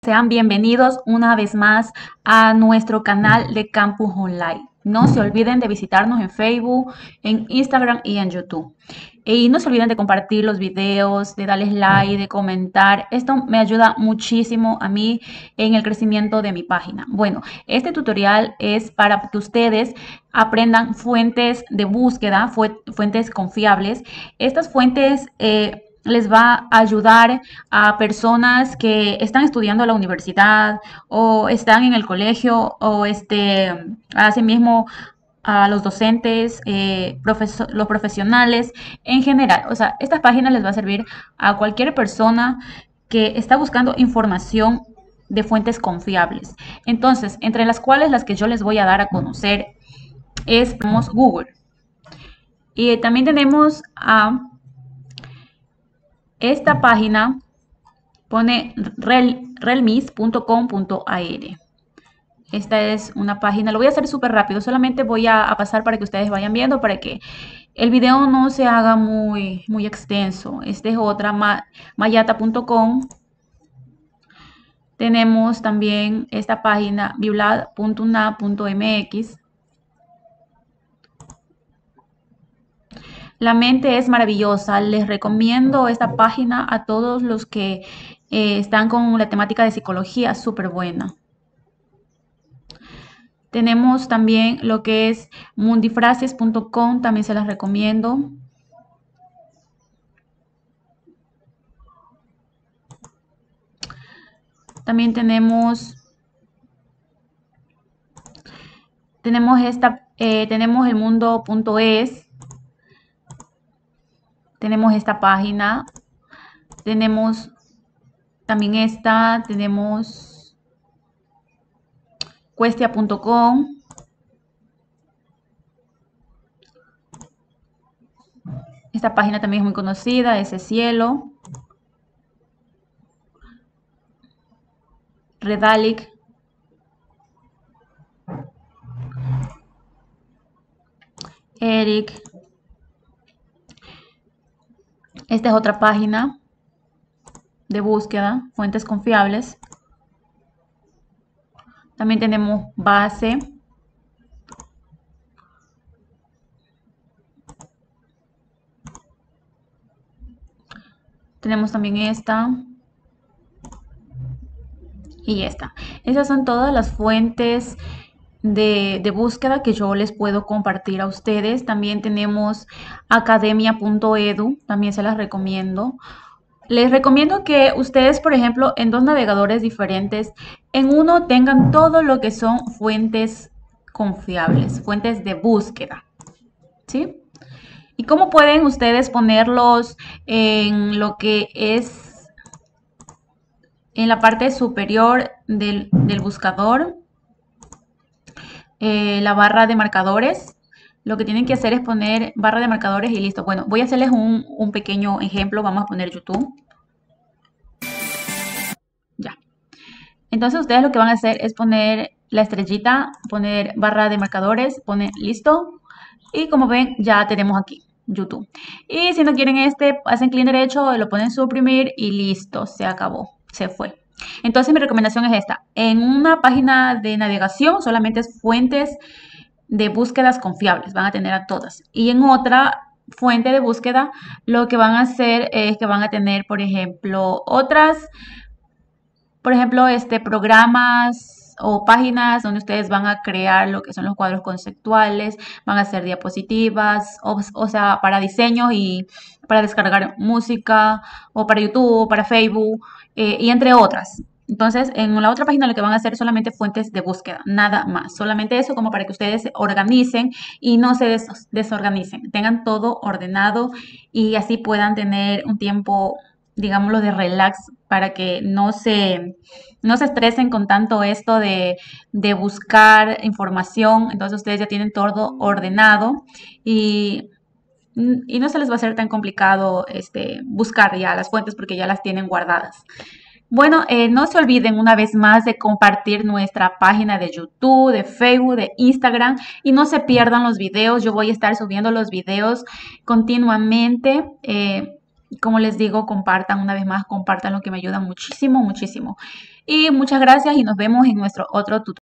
Sean bienvenidos una vez más a nuestro canal de Campus Online. No se olviden de visitarnos en Facebook, en Instagram y en YouTube. Y no se olviden de compartir los videos, de darles like, de comentar. Esto me ayuda muchísimo a mí en el crecimiento de mi página. Bueno, este tutorial es para que ustedes aprendan fuentes de búsqueda, fuentes confiables. Estas fuentes les va a ayudar a personas que están estudiando en la universidad o están en el colegio o asimismo a los docentes, los profesionales en general. O sea, estas páginas les va a servir a cualquier persona que está buscando información de fuentes confiables. Entonces, entre las cuales las que yo les voy a dar a conocer es Google. Y también tenemos a esta página, pone realmis.com.ar. Esta es una página, lo voy a hacer súper rápido, solamente voy a pasar para que ustedes vayan viendo, para que el video no se haga muy extenso. Esta es otra, mayata.com. Tenemos también esta página, biblad.una.mx. La mente es maravillosa. Les recomiendo esta página a todos los que están con la temática de psicología, súper buena. Tenemos también lo que es mundifrases.com, también se las recomiendo. También tenemos el mundo.es. Tenemos esta página, tenemos también tenemos Questia.com, esta página también es muy conocida, ese cielo, Redalic, Eric. Esta es otra página de búsqueda, fuentes confiables. También tenemos base. Tenemos también esta. Y esta. Esas son todas las fuentes de búsqueda que yo les puedo compartir a ustedes. También tenemos academia.edu, también se las recomiendo. Les recomiendo que ustedes, por ejemplo, en dos navegadores diferentes, en uno tengan todo lo que son fuentes confiables, fuentes de búsqueda, ¿sí? ¿Y cómo pueden ustedes ponerlos en lo que es en la parte superior del buscador? La barra de marcadores. Lo que tienen que hacer es poner barra de marcadores y listo. Bueno, voy a hacerles un pequeño ejemplo. Vamos a poner YouTube. Ya. Entonces ustedes lo que van a hacer es poner la estrellita, poner barra de marcadores, poner listo. Y como ven, ya tenemos aquí YouTube. Y si no quieren hacen clic derecho, lo ponen suprimir y listo. Se acabó. Se fue. Entonces mi recomendación es esta. En una página de navegación solamente es fuentes de búsquedas confiables. Van a tener a todas. Y en otra fuente de búsqueda lo que van a hacer es que van a tener, por ejemplo, programas o páginas donde ustedes van a crear lo que son los cuadros conceptuales, van a hacer diapositivas, o sea, para diseño y para descargar música, o para YouTube, para Facebook, y entre otras. Entonces, en la otra página lo que van a hacer es solamente fuentes de búsqueda, nada más. Solamente eso como para que ustedes se organicen y no se desorganicen. Tengan todo ordenado y así puedan tener un tiempo, digámoslo, de relax para que no se estresen con tanto esto de buscar información. Entonces ustedes ya tienen todo ordenado y no se les va a hacer tan complicado buscar ya las fuentes porque ya las tienen guardadas. Bueno, no se olviden una vez más de compartir nuestra página de YouTube, de Facebook, de Instagram y no se pierdan los videos. Yo voy a estar subiendo los videos continuamente. Como les digo, compartan una vez más, compartan lo que me ayuda muchísimo, muchísimo. Y muchas gracias y nos vemos en nuestro otro tutorial.